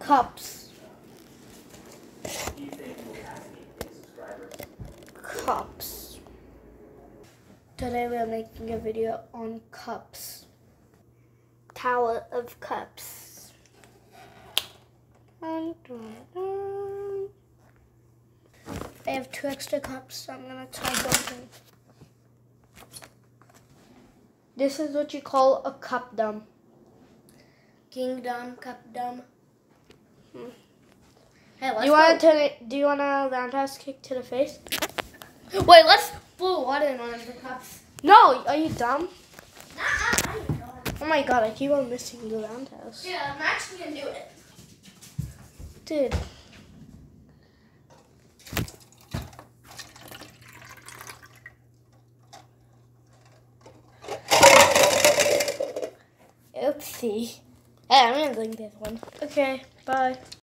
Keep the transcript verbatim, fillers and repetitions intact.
Cups. Cups. Today we are making a video on cups. Tower of cups. Dun, dun, dun. I have two extra cups, so I'm gonna try something. This is what you call a cup dump. Kingdom, cup dump. Hmm. Hey, let's do you want to? Do you want a roundhouse kick to the face? Wait, let's pour water in one of the cups. No, are you dumb? Nah, I don't know. Oh my god, I keep on missing the roundhouse. Yeah, I'm actually gonna do it. Dude. Oopsie. Hey, I'm gonna drink this one. Okay, bye.